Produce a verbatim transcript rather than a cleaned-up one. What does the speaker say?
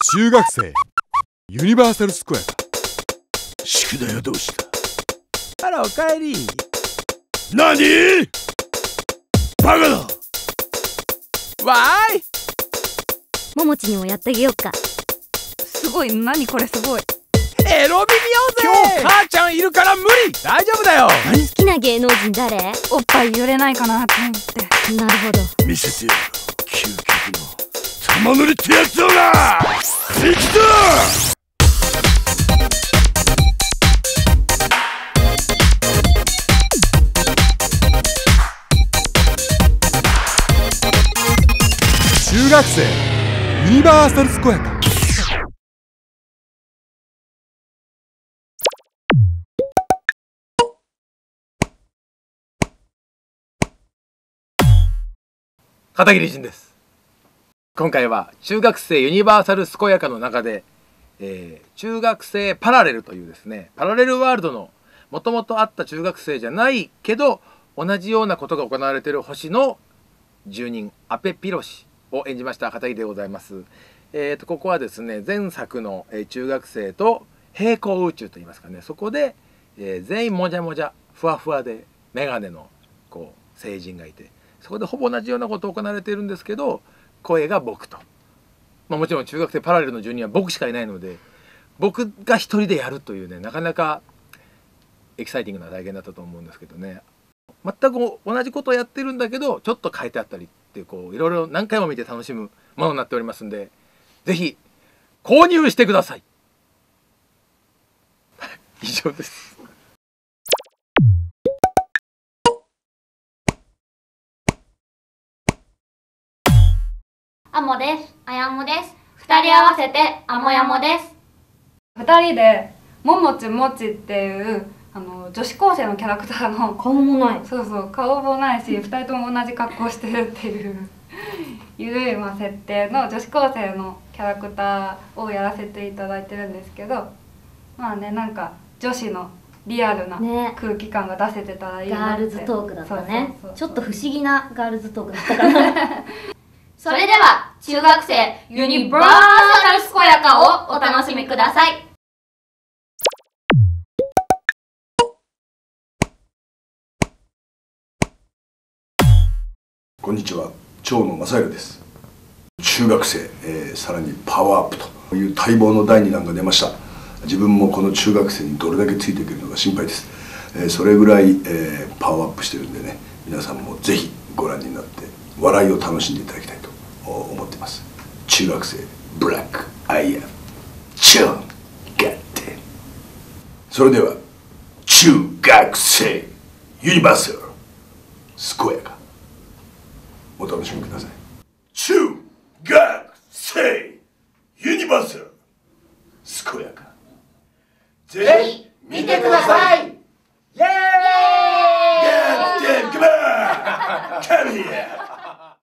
中学生ユニバーサルスクエア。 宿題はどうした？ あら、おかえり。 何？バカだ。 わーい。 ももちにもやってあげようか。 すごい、何これすごい。 エロビ見ようぜ。今日母ちゃんいるから無理。大丈夫だよ。 好きな芸能人誰？ おっぱい揺れないかなと思って。 なるほど。 見せてやる。究極の玉乗りってやつだな。行くぞ。 中学生ユニバーサルスクエアか。 片桐仁です。今回は中学生ユニバーサルスコヤカの中で、えー、中学生パラレルというですね、パラレルワールドのもともとあった中学生じゃないけど同じようなことが行われている星の住人アペピロシを演じました片桐でございます。えーとここはですね、前作の、えー、中学生と平行宇宙といいますかね、そこで、えー、全員もじゃもじゃふわふわでメガネのこう成人がいて、そこでほぼ同じようなことを行われているんですけど、声が僕と、まあ、もちろん中学生パラレルの住人は僕しかいないので、僕が一人でやるというね、なかなかエキサイティングな体験だったと思うんですけどね。全く同じことをやってるんだけどちょっと変えてあったりっていう、こういろいろ何回も見て楽しむものになっておりますんで、ぜひ購入してください。以上です。 アモです。あやもです。二人合わせてあもやもです。 二人でももちもちっていうあの女子高生のキャラクターの顔もない。 そうそう、顔もないし、二人とも同じ格好してるっていうゆるいまあ設定の女子高生のキャラクターをやらせていただいてるんですけど、まあね、なんか女子のリアルな空気感が出せてたらいいなって、 ガールズトークだったね。 そうそうそう、 ちょっと不思議なガールズトークだったかな。 それでは中学生ユニバーサルスコヤカをお楽しみください。 こんにちは、長野正弘です。中学生、えー、さらにパワーアップという待望のだいにだんが出ました。自分もこの中学生にどれだけついていけるのか心配です。えー、それぐらい、えー、パワーアップしてるんでね、皆さんもぜひご覧になって笑いを楽しんでいただきたいと思っています。中学生ブラックアイアンチョンガッテン。それでは中学生ユニバーサルスコヤカお楽しみください。